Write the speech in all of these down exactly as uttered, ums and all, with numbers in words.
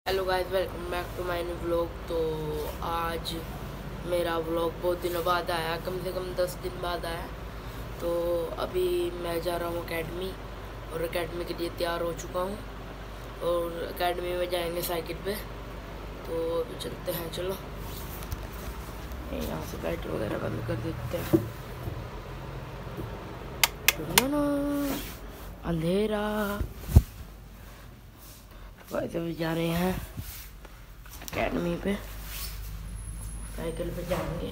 Hello guys, welcome back to my new vlog. तो आज मेरा व्लॉग बहुत दिनों बाद आया, कम से कम दस दिन बाद आया। तो अभी मैं जा रहा हूँ एकेडमी और एकेडमी के लिए तैयार हो चुका हूँ और एकेडमी में जाएंगे साइकिल पे। तो अभी चलते हैं, चलो यहाँ से लाइट वगैरह बंद कर देते हैं। अंधेरा वैसे भी जा रहे हैं एकेडमी पे, साइकिल पे जाएंगे।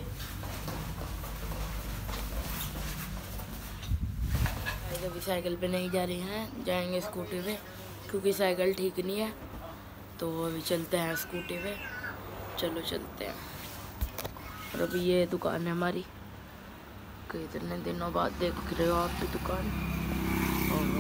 अभी साइकिल पे नहीं जा रहे हैं, जाएंगे स्कूटी पे क्योंकि साइकिल ठीक नहीं है। तो अभी चलते हैं स्कूटी पे, चलो चलते हैं। और अभी ये दुकान है हमारी, कितने दिनों बाद देख रहे हो आप भी दुकान। और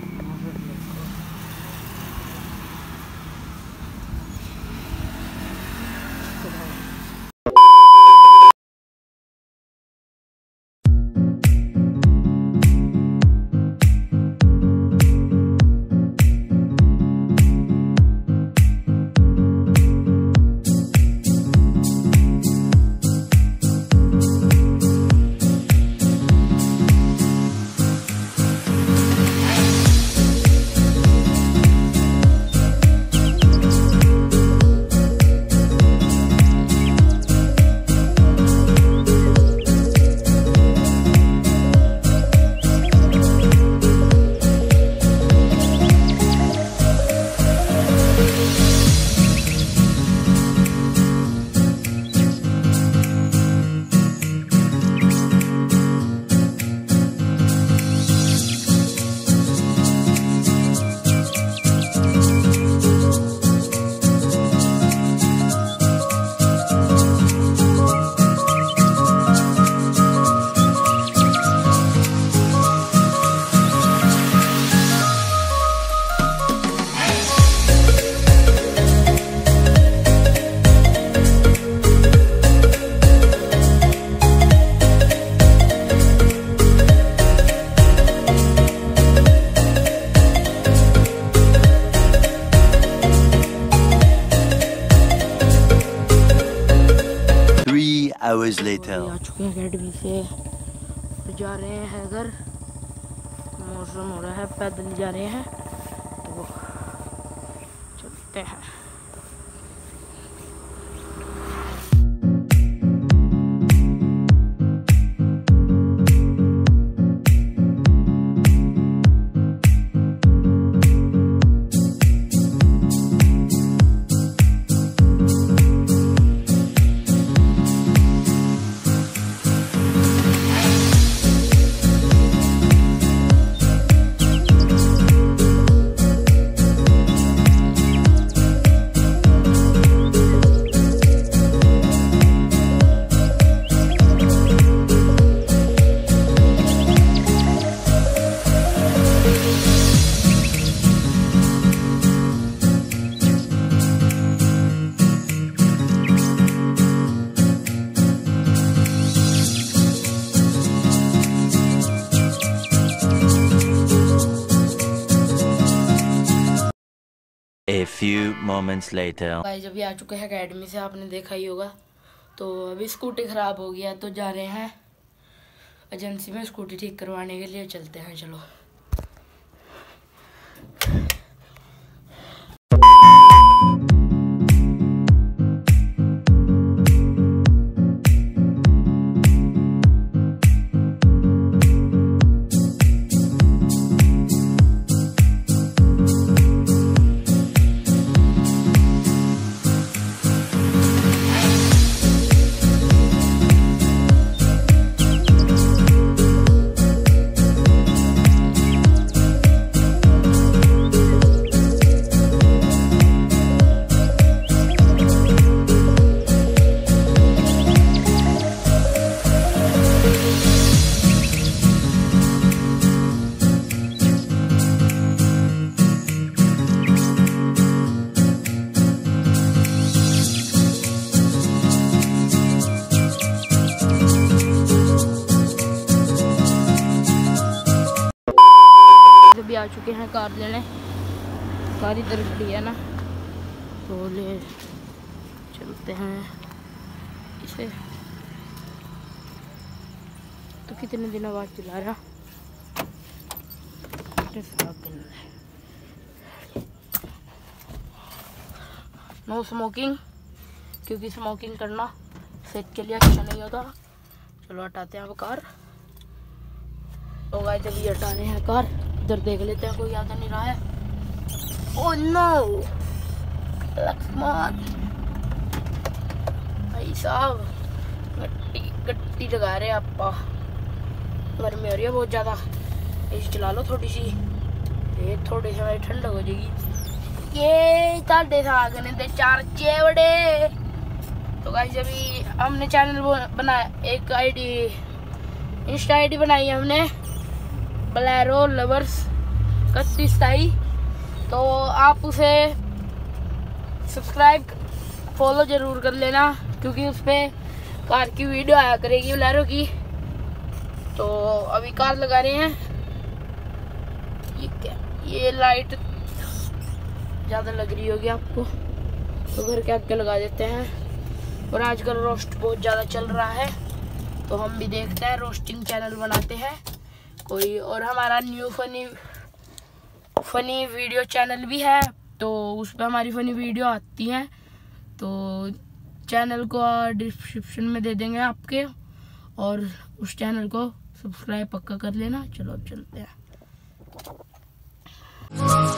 Hours later. आ चुके हैं अकेडमी से, जा रहे हैं घर। मौसम हो रहा है, पैदल जा रहे हैं, तो चलते हैं। A few moments later. भाई जब भी आ चुके हैं एकेडमी से, आपने देखा ही होगा। तो अभी स्कूटी ख़राब हो गया तो जा रहे हैं एजेंसी में स्कूटी ठीक करवाने के लिए। चलते हैं, चलो। भी आ चुके हैं कार लेने। कार इधर खड़ी है ना, तो ले चलते हैं इसे। तो कितने दिनों बाद चला रहा, नो स्मोकिंग, क्योंकि स्मोकिंग करना सेहत के लिए अच्छा नहीं होता। चलो हटाते हैं अब कार। तो गाइस जब ये हटा रहे हैं कार, इधर देख लेते हैं कोई आता नहीं रहा है। ओह नो लक्ष्मण भाई साहब, गट्टी गट्टी लगा रहे हैं आपा। गर्मी हो रही है बहुत ज़्यादा, एसी चला लो थोड़ी सी, ये थोड़ी सी हमारी ठंडक हो जाएगी। ये ताड़े सागने दे चार चेवड़े। तो गाइस अभी हमने चैनल बनाया, एक आईडी इंस्टा आईडी बनाई है हमने, बोलेरो लवर्स इकतीस ताई। तो आप उसे सब्सक्राइब फॉलो जरूर कर लेना, क्योंकि उस पर कार की वीडियो आया करेगी बोलेरो की। तो अभी कार लगा रहे हैं। ये क्या, ये लाइट ज़्यादा लग रही होगी आपको, तो घर के आगे लगा देते हैं। और आजकल रोस्ट बहुत ज़्यादा चल रहा है, तो हम भी देखते हैं, रोस्टिंग चैनल बनाते हैं कोई। और हमारा new funny funny video channel भी है, तो उस पर हमारी फनी वीडियो आती हैं। तो चैनल को डिस्क्रिप्शन में दे देंगे आपके, और उस चैनल को सब्सक्राइब पक्का कर लेना। चलो अब चलते हैं।